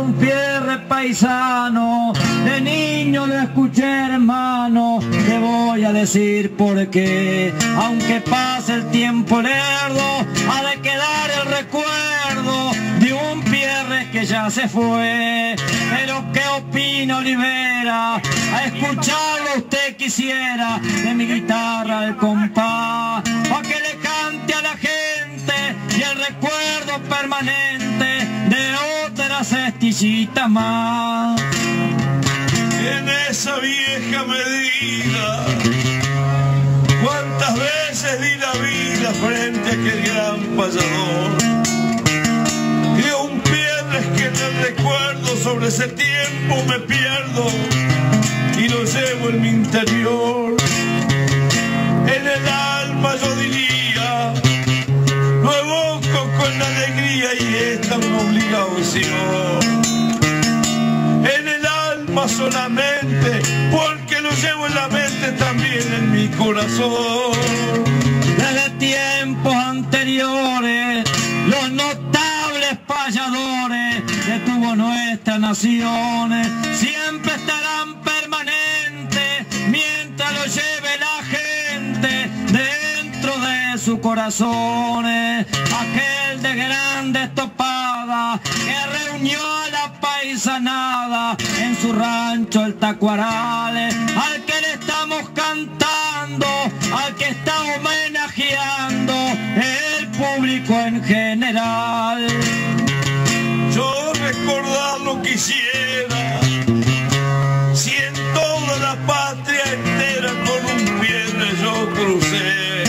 un Pierre paisano, de niño lo escuché hermano, te voy a decir por qué. Aunque pase el tiempo lerdo, ha de quedar el recuerdo de un Pierre que ya se fue. Pero ¿qué opina Olivera? A escucharlo usted quisiera, de mi guitarra al compás, pa' que le cante a la gente y el recuerdo permanente de otra cestillita más. En esa vieja medida, cuántas veces di la vida frente a aquel gran payador. Y un Pierre que en el recuerdo sobre ese tiempo me pierdo y lo llevo en mi interior. En el alma yo diría, lo evoco con alegría y esta es una obligación. En el alma solamente, porque lo llevo en la mente también en mi corazón. Desde tiempos anteriores, los notables payadores que tuvo nuestra nación siempre estarán permanentes mientras lo lleve la gente dentro de sus corazones. Aquel de grandes topadas que reunió a la paisanada en su rancho el Tacuarales, al que le estamos cantando, al que está homenajeando el público en general. Yo recordarlo quisiera, si en toda la patria entera con un Pierre yo crucé.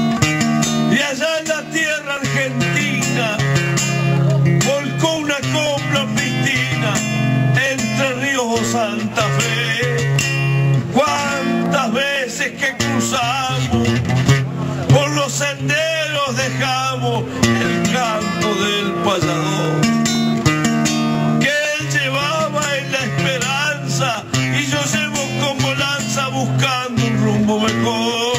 Y allá en la tierra argentina volcó una copla pristina entre Ríos o Santa Fe. Cuántas veces que cruzamos por los senderos dejamos el canto del payador que él llevaba en la esperanza y yo llevo como lanza buscando un rumbo mejor.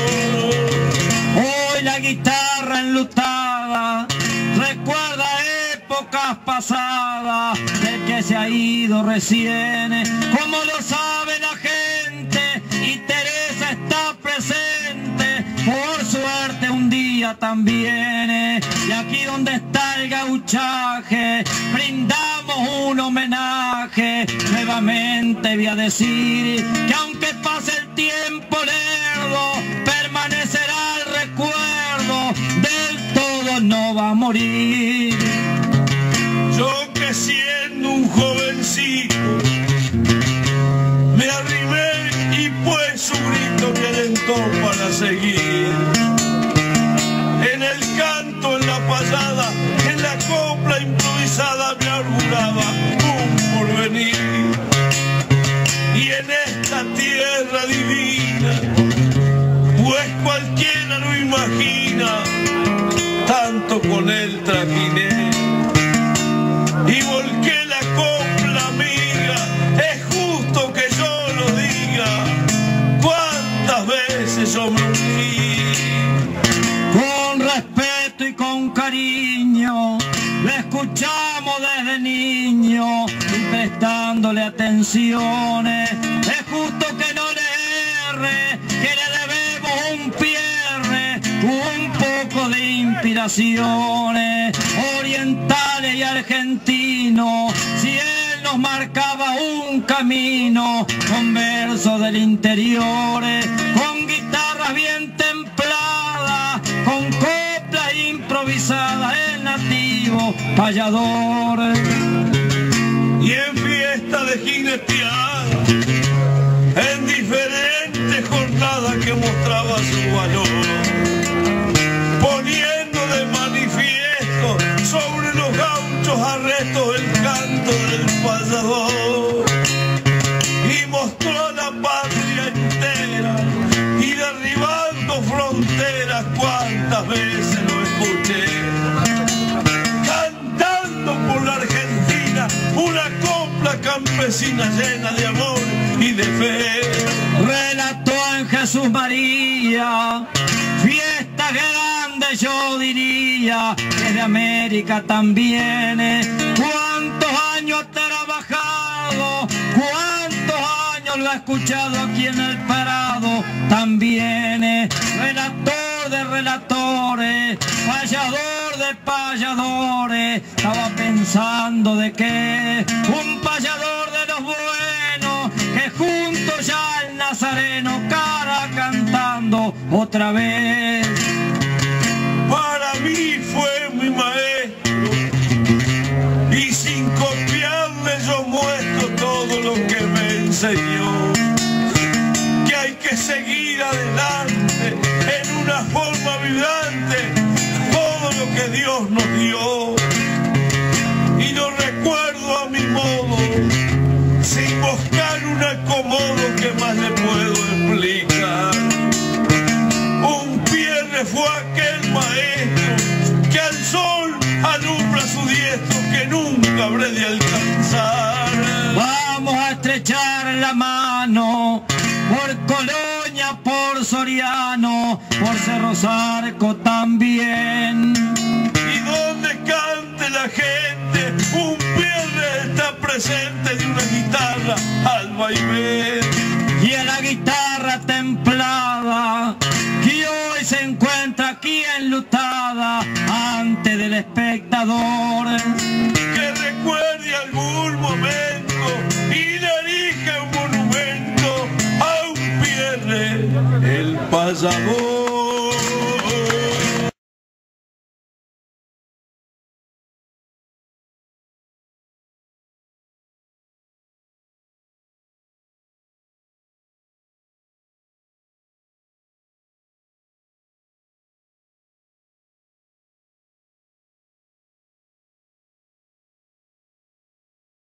Hoy la guitarra enlutada recuerda épocas pasadas del que se ha ido recién, como lo sabe la gente, y Teresa está presente, por suerte un día también. Y aquí donde está el gauchaje, brindamos un homenaje. Nuevamente voy a decir que aunque pase el tiempo lerdo, permanecerá el recuerdo, del todo no va a morir. Yo que siendo un jovencito me arrimé y pues su grito me alentó para seguir. En el canto, en la payada, en la copla improvisada me auguraba un porvenir. Y en esta tierra divina, pues cualquiera no imagina, tanto con él trajiné. Y volqué la copla amiga, es justo que yo lo diga, cuántas veces yo me uní. Con respeto y con cariño, le escuchamos desde niño y prestándole atenciones. Es justo que no le erre, que le debemos un Pierre, un poco de inspiraciones orientales y argentinos. Si él nos marcaba un camino con versos del interior, con guitarras bien templadas, con coplas improvisadas, el nativo payador. Y en fiesta de jinetear, en diferentes jornadas que mostraba su valor, poniendo de manifiesto sobre los gauchos arrestos el canto del payador. Y mostró a la patria entera y derribando fronteras, cuántas veces lo escuché, cantando por la Argentina una copla campesina llena de amor y de fe. Relató en Jesús María, fiesta grande yo diría, que de América también. ¿Cuántos años trabajé lo he escuchado aquí en el Parado, también es relator de relatores, payador de payadores. Estaba pensando de que un payador de los buenos, que junto ya el Nazareno, cara cantando otra vez. Para mí fue mi maestro, y sin copiarle yo muestro todo lo que me enseñó. Que hay que seguir adelante en una forma vibrante todo lo que Dios nos dio. Y lo recuerdo a mi modo, sin buscar un acomodo que más le puedo explicar. Un Pierre fue aquel maestro que al sol alumbra su diestro, que nunca habré de alcanzar. Vamos a estrechar la mano por Colonia, por Soriano, por Cerro Zarco también. Y donde cante la gente, un Pierre está presente de una guitarra al vaivén.